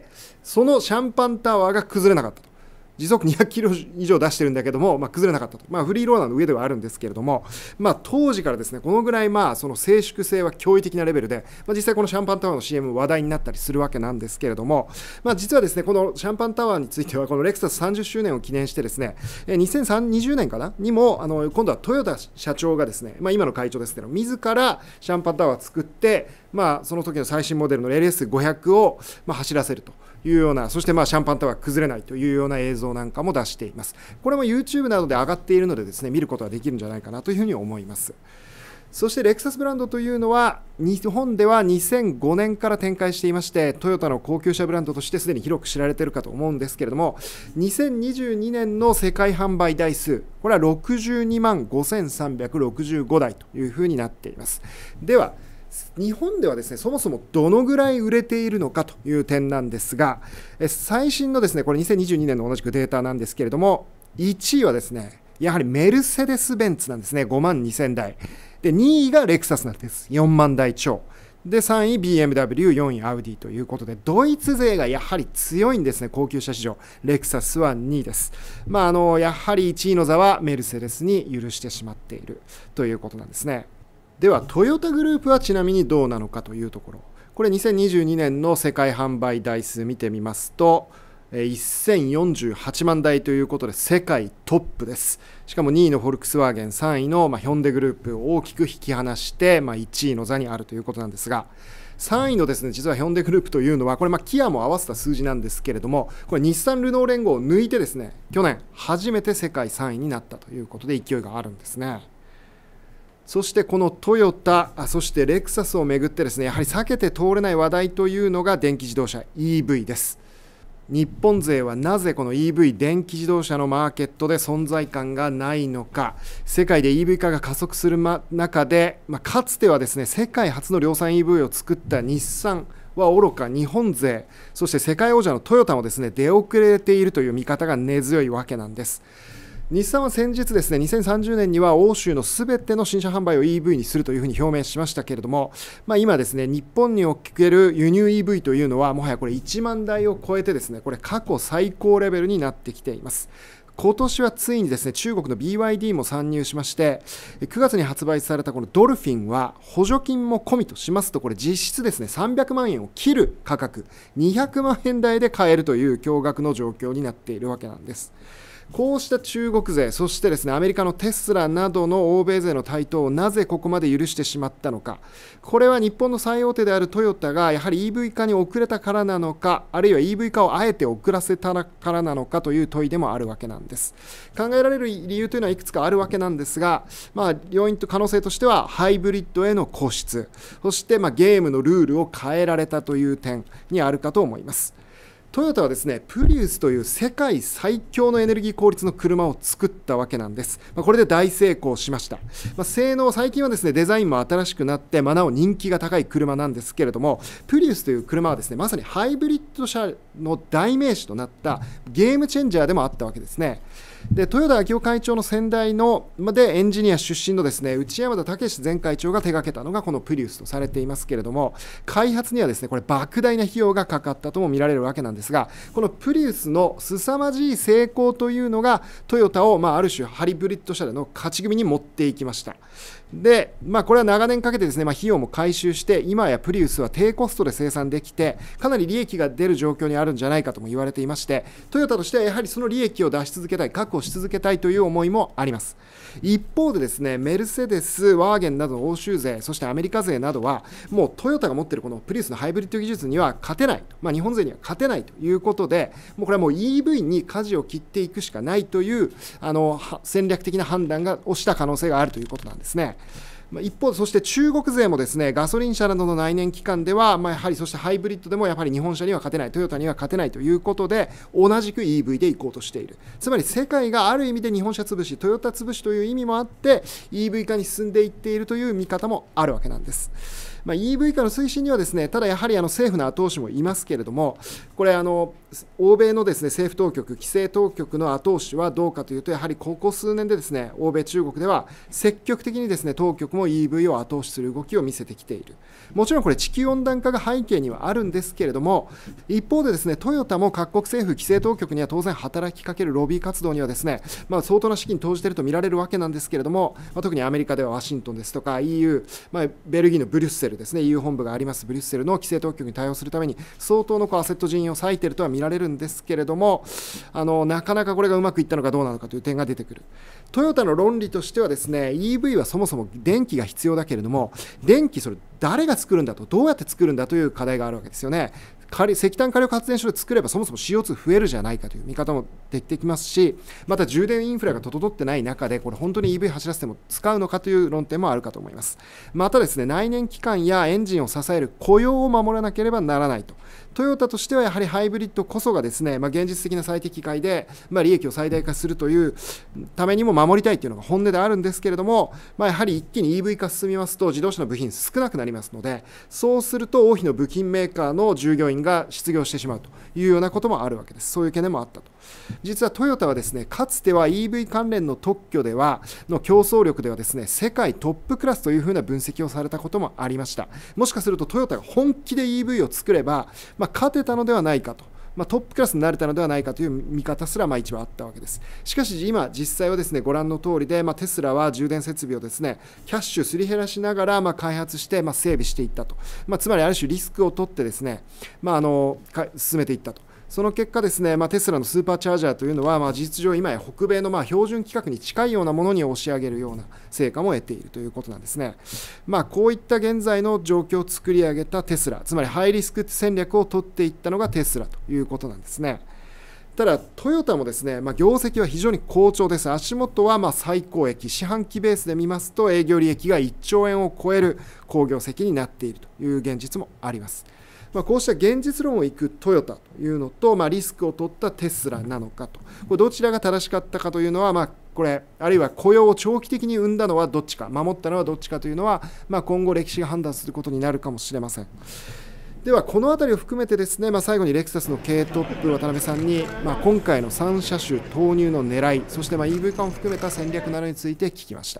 [SPEAKER 2] そのシャンパンタワーが崩れなかったと。時速にひゃくキロ以上出してるんだけども、まあ、崩れなかったと、まあ、フリーローラーの上ではあるんですけれども、まあ、当時からですねこのぐらいまあその静粛性は驚異的なレベルで、まあ、実際このシャンパンタワーの シーエム 話題になったりするわけなんですけれども、まあ、実はですねこのシャンパンタワーについてはこのレクサスさんじゅっしゅうねんを記念してですねにせんにじゅうねんかなにもあの今度はトヨタ社長がですね、まあ、今の会長ですけど自らシャンパンタワーを作って、まあ、その時の最新モデルの エルエスごひゃく をまあ走らせるというような、そしてまあシャンパンタワー崩れないというような映像なんかも出しています。これも YouTube などで上がっているのでですね見ることができるんじゃないかなというふうに思います。そしてレクサスブランドというのは日本ではにせんごねんから展開していまして、トヨタの高級車ブランドとしてすでに広く知られているかと思うんですけれども、にせんにじゅうにねんの世界販売台数、これはろくじゅうにまんごせんさんびゃくろくじゅうごだいというふうになっています。では日本ではですねそもそもどのぐらい売れているのかという点なんですが、最新のですねこれにせんにじゅうにねんの同じくデータなんですけれども、いちいはですねやはりメルセデス・ベンツなんですね、ごまんにせんだいで、にいがレクサスなんです、よんまんだい超で、さんい ビーエムダブリュー、よんいアウディということで、ドイツ勢がやはり強いんですね。高級車市場レクサスはにいです。まあ、あのやはりいちいの座はメルセデスに許してしまっているということなんですね。 ではトヨタグループはちなみにどうなのかというところ、これにせんにじゅうにねんの世界販売台数見てみますとせんよんじゅうはちまんだいということで世界トップです。しかもにいのフォルクスワーゲン、さんいのまあヒョンデグループを大きく引き離してまあいちいの座にあるということなんですが、さんいのですね、実はヒョンデグループというのはこれまあキアも合わせた数字なんですけれども、これ日産ルノー連合を抜いてですね、去年初めて世界さんいになったということで勢いがあるんですね。そしてこのトヨタ、そしてレクサスをめぐってですね、やはり避けて通れない話題というのが電気自動車 イーブイ です。日本勢はなぜこの イーブイ 電気自動車のマーケットで存在感がないのか。世界で イーブイ 化が加速する中で、まあ、かつてはですね、世界初の量産 イーブイ を作った日産はおろか、日本勢、そして世界王者のトヨタもですね、出遅れているという見方が根強いわけなんです。日産は先日ですね、にせんさんじゅうねんには欧州のすべての新車販売を イーブイ にするというふうに表明しましたけれども、まあ、今ですね、日本における輸入 イーブイ というのはもはやこれいちまんだいを超えてですね、これ過去最高レベルになってきています。今年はついにですね、中国の ビーワイディー も参入しまして、くがつに発売されたこのドルフィンは補助金も込みとしますと、これ実質ですね、さんびゃくまんえんを切る価格、にひゃくまんえん台で買えるという驚愕の状況になっているわけなんです。こうした中国勢、そしてですね、アメリカのテスラなどの欧米勢の台頭をなぜここまで許してしまったのか。これは日本の最大手であるトヨタがやはり イーブイ 化に遅れたからなのか、あるいは イーブイ 化をあえて遅らせたからなのかという問いでもあるわけなんです。考えられる理由というのはいくつかあるわけなんですが、まあ、要因と可能性としてはハイブリッドへの固執、そしてまあゲームのルールを変えられたという点にあるかと思います。トヨタはですね、プリウスという世界最強のエネルギー効率の車を作ったわけなんです。まあ、これで大成功しました。まあ、性能、最近はですね、デザインも新しくなって、まあ、なお人気が高い車なんですけれども、プリウスという車はですね、まさにハイブリッド車の代名詞となったゲームチェンジャーでもあったわけですね。で豊田章男会長の先代のでエンジニア出身のですね、内山田武前会長が手掛けたのがこのプリウスとされていますけれども、開発にはですね、これ莫大な費用がかかったとも見られるわけなんですが、このプリウスの凄まじい成功というのがトヨタを、まあ、ある種ハイブリッド車での勝ち組に持っていきました。で、まあ、これは長年かけてですね、まあ、費用も回収して今やプリウスは低コストで生産できてかなり利益が出る状況にあるんじゃないかとも言われていまして、トヨタとしてはやはりその利益を出し続けたい、確保し続けたいという思いもあります。一方でですね、メルセデス、ワーゲンなどの欧州勢、そしてアメリカ勢などはもうトヨタが持っているこのプリウスのハイブリッド技術には勝てない、まあ、日本勢には勝てないということで、もうこれはもう イーブイ に舵を切っていくしかないというあの戦略的な判断がをした可能性があるということなんですね。一方で、そして中国勢もですね、ガソリン車などの内燃機関では、まあ、やはりそしてハイブリッドでもやはり日本車には勝てない、トヨタには勝てないということで、同じく イーブイ で行こうとしている。つまり世界がある意味で日本車潰し、トヨタ潰しという意味もあって、イーブイ 化に進んでいっているという見方もあるわけなんです。まあ、イーブイ 化の推進にはですね、ただやはりあの政府の後押しもいますけれども、これあの欧米のですね、政府当局、規制当局の後押しはどうかというと、やはりここ数年でですね、欧米、中国では積極的にですね、当局も イーブイ を後押しする動きを見せてきている。もちろんこれ地球温暖化が背景にはあるんですけれども、一方でですね、トヨタも各国政府、規制当局には当然働きかけるロビー活動にはですね、まあ、相当な資金投じていると見られるわけなんですけれども、まあ、特にアメリカではワシントンですとか イーユー、まあ、ベルギーのブリュッセルですね、 イーユー 本部がありますブリュッセルの規制当局に対応するために相当のこうアセット人員を割いているとは見られるんですけれども、あのなかなかこれがうまくいったのかどうなのかという点が出てくる。トヨタの論理としてはですね、 イーブイ はそもそも電気が必要だけれども、電気それ誰が作るんだと、どうやって作るんだという課題があるわけですよね。石炭火力発電所で作ればそもそも シーオーツー 増えるじゃないかという見方も出てきますし、また充電インフラが整ってない中でこれ本当に イーブイ 走らせても使うのかという論点もあるかと思います。またですね、内燃機関やエンジンを支える雇用を守らなければならないと。トヨタとしてはやはりハイブリッドこそがですね、まあ、現実的な最適解で、まあ、利益を最大化するというためにも守りたいというのが本音であるんですけれども、まあ、やはり一気に イーブイ 化進みますと自動車の部品少なくなりますので、そうすると大手の部品メーカーの従業員が失業してしまうというようなこともあるわけです。そういう懸念もあったと。実はトヨタはですね、かつては イーブイ 関連の特許ではの競争力ではですね、世界トップクラスというふうな分析をされたこともありました。もしかするとトヨタが本気で イーブイ を作れば、まあ、勝てたのではないかとまあ、トップクラスになれたのではないかという見方すらまあ一部あったわけです。しかし今実際はですね、ご覧の通りで、まあ、テスラは充電設備をですねキャッシュすり減らしながらまあ開発してまあ整備していったと、まあ、つまりある種リスクを取ってですね、まあ、あの進めていったと。その結果ですね、まあ、テスラのスーパーチャージャーというのは、まあ、事実上今や北米のまあ標準規格に近いようなものに押し上げるような成果も得ているということなんですね。まあ、こういった現在の状況を作り上げたテスラ、つまりハイリスク戦略を取っていったのがテスラということなんですね。ただトヨタもですね、まあ、業績は非常に好調です。足元はまあ最高益、四半期ベースで見ますと営業利益がいっちょうえんを超える好業績になっているという現実もあります。まあ、こうした現実論をいくトヨタというのと、まあ、リスクを取ったテスラなのかと、これどちらが正しかったかというのは、まあ、これあるいは雇用を長期的に生んだのはどっちか、守ったのはどっちかというのは、まあ、今後歴史が判断することになるかもしれません。ではこのあたりを含めてですね、まあ、最後にレクサスの経営トップ渡辺さんに、まあ、今回のさん車種投入の狙い、そしてまあ イーブイ 化を含めた戦略などについて聞きました。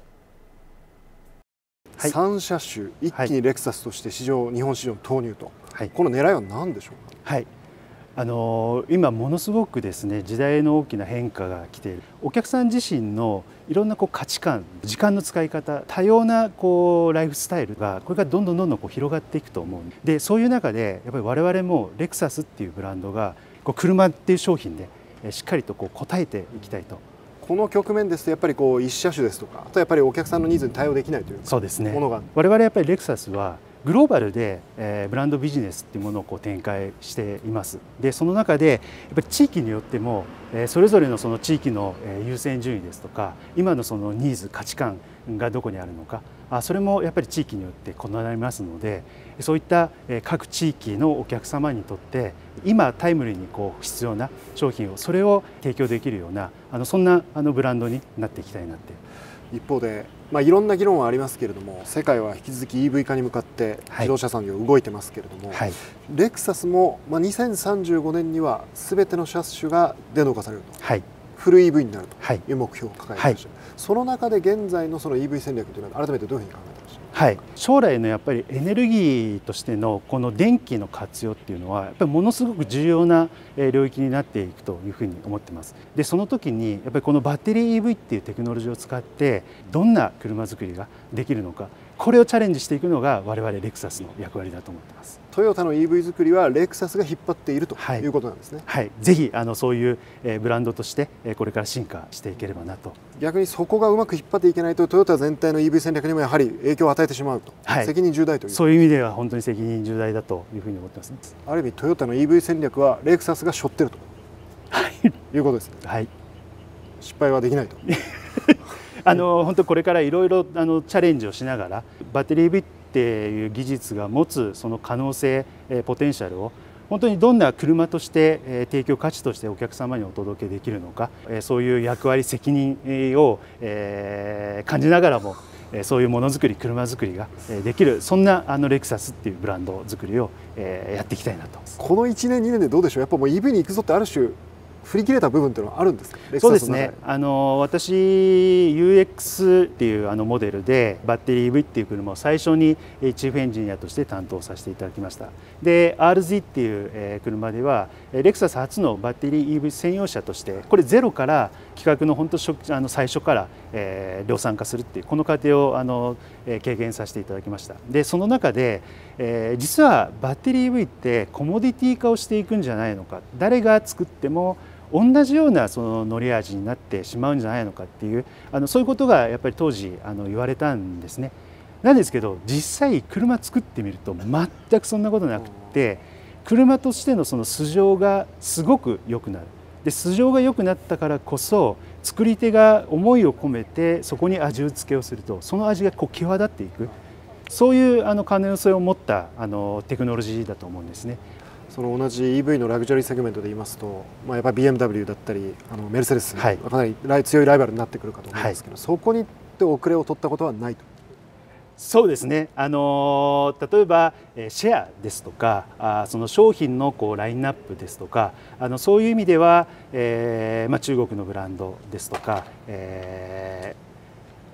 [SPEAKER 2] はい、さん車種一気にレクサスとして市場、はい、日本市場に投入と、はい、この狙いは何でしょうか。
[SPEAKER 3] はい、あのー、今ものすごくですね時代の大きな変化が来ている。お客さん自身のいろんなこう価値観、時間の使い方、多様なこうライフスタイルがこれからどんどんどんどんこう広がっていくと思う。でそういう中でやっぱり我々もレクサスっていうブランドがこう車っていう商品でしっかりとこう応えていきたいと。
[SPEAKER 2] この局面ですとやっぱりこう一車種ですとか、あとやっぱりお客さんのニーズに対応できないという
[SPEAKER 3] そうですね。
[SPEAKER 2] ものが
[SPEAKER 3] 我々やっぱりレクサスはグローバルで、えー、ブランドビジネスっていうものをこう展開しています。でその中でやっぱり地域によっても、えー、それぞれのその地域の、えー、優先順位ですとか、今のそのニーズ、価値観がどこにあるのか、あそれもやっぱり地域によって異なりますので、そういった、えー、各地域のお客様にとって今タイムリーにこう必要な商品をそれを提供できるようなあのそんなあのブランドになっていきたいなって。
[SPEAKER 2] 一方で、まあ、いろんな議論はありますけれども、世界は引き続き イーブイ 化に向かって自動車産業動いてますけれども、はい、レクサスも、まあ、にせんさんじゅうごねんにはすべての車種が電動化されると、はい、フル イーブイ になるという目標を抱えていらっしゃる、はい、その中で現在のその イーブイ 戦略というのは改めてどういうふうに考えていらっしゃる。
[SPEAKER 3] はい、将来のやっぱりエネルギーとしてのこの電気の活用っていうのはやっぱりものすごく重要な領域になっていくというふうに思ってます。でその時にやっぱりこのバッテリー イーブイ っていうテクノロジーを使ってどんな車作りができるのか、これをチャレンジしていくのが我々レクサスの役割だと思ってます。
[SPEAKER 2] トヨタの イーブイ 作りはレクサスが引っ張っているということなんですね。
[SPEAKER 3] はい、はい、ぜひあのそういうブランドとしてこれから進化していければなと。
[SPEAKER 2] 逆にそこがうまく引っ張っていけないとトヨタ全体の イーブイ 戦略にもやはり影響を与えてしまうと、はい、責任重大という、
[SPEAKER 3] そういう意味では本当に責任重大だというふうに思ってます、ね、
[SPEAKER 2] ある意味トヨタの イーブイ 戦略はレクサスが背負っていると、はい、いうことですね。はい、失敗はできないと
[SPEAKER 3] あの本当これからいろいろあのチャレンジをしながらバッテリー イーブイ っていう技術が持つその可能性、ポテンシャルを本当にどんな車として提供価値としてお客様にお届けできるのか、そういう役割責任を感じながらもそういうものづくり、車づくりができる、そんなあのレクサスっていうブランド作りをやっていきたいなと。
[SPEAKER 2] このいちねんにねんでどうでしょう。やっぱもう イーブイ に行くぞってある種振り切れた部分っていうのはあるんですか。
[SPEAKER 3] そうですね。あの私 ユーエックス っていうあのモデルでバッテリー イーブイ っていう車を最初にチーフエンジニアとして担当させていただきました。で アールゼット っていう車ではレクサス初のバッテリー イーブイ 専用車としてこれゼロから企画の本当あの最初から、えー、量産化するっていうこの過程をあの、えー、経験させていただきました。でその中で、えー、実はバッテリー イーブイ ってコモディティ化をしていくんじゃないのか、誰が作っても同じようなその乗り味になってしまうんじゃないのかっていうあのそういうことがやっぱり当時あの言われたんですね。なんですけど実際車作ってみると全くそんなことなくって車としてのその素性がすごく良くなる。で素性が良くなったからこそ作り手が思いを込めてそこに味付けをするとその味がこう際立っていく、そういうあの可能性を持ったあのテクノロジーだと思うんですね。
[SPEAKER 2] その同じ イーブイ のラグジュアリーセグメントで言いますと、まあ、やっぱり ビーエムダブリュー だったりあのメルセデス、はい、かなり強いライバルになってくるかと思うんですけど、はい、そこにって遅れを取ったことはないと。
[SPEAKER 3] そうですね。あの例えばシェアですとかあその商品のこうラインナップですとかあのそういう意味では、えーまあ、中国のブランドですとか、えー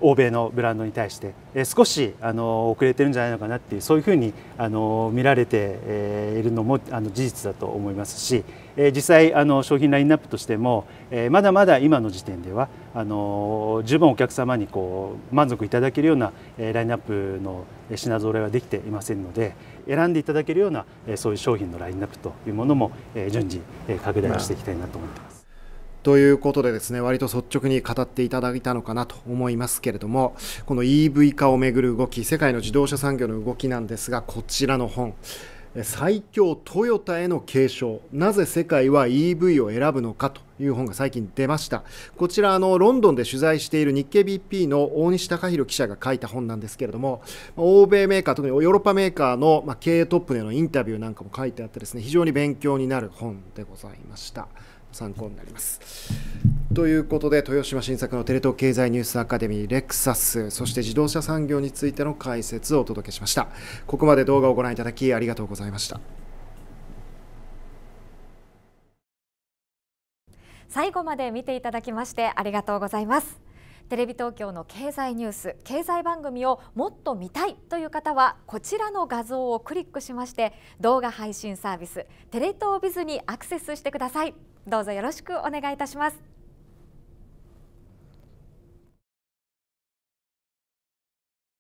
[SPEAKER 3] 欧米のブランドに対して少しあの遅れてるんじゃないのかなっていう、そういうふうにあの見られているのもあの事実だと思いますし、実際あの商品ラインナップとしてもまだまだ今の時点ではあの十分お客様にこう満足いただけるようなラインナップの品揃えはできていませんので、選んでいただけるようなそういう商品のラインナップというものも順次拡大をしていきたいなと思っています。
[SPEAKER 2] ということでですね、割と率直に語っていただいたのかなと思いますけれども、この イーブイ 化をめぐる動き、世界の自動車産業の動きなんですが、こちらの本、最強トヨタへの継承、なぜ世界は イーブイ を選ぶのかという本が最近出ました。こちらあのロンドンで取材している日経 ビーピー の大西貴弘記者が書いた本なんですけれども、欧米メーカー、特にヨーロッパメーカーの経営トップでのインタビューなんかも書いてあってですね、非常に勉強になる本でございました。参考になります。ということで、豊島新作のテレ東経済ニュースアカデミー、レクサス、そして自動車産業についての解説をお届けしました。ここまで動画をご覧いただきありがとうございました。
[SPEAKER 8] 最後まで見ていただきましてありがとうございます。テレビ東京の経済ニュース、経済番組をもっと見たいという方はこちらの画像をクリックしまして動画配信サービステレ東ビズにアクセスしてください。どうぞよろしくお願いいたします。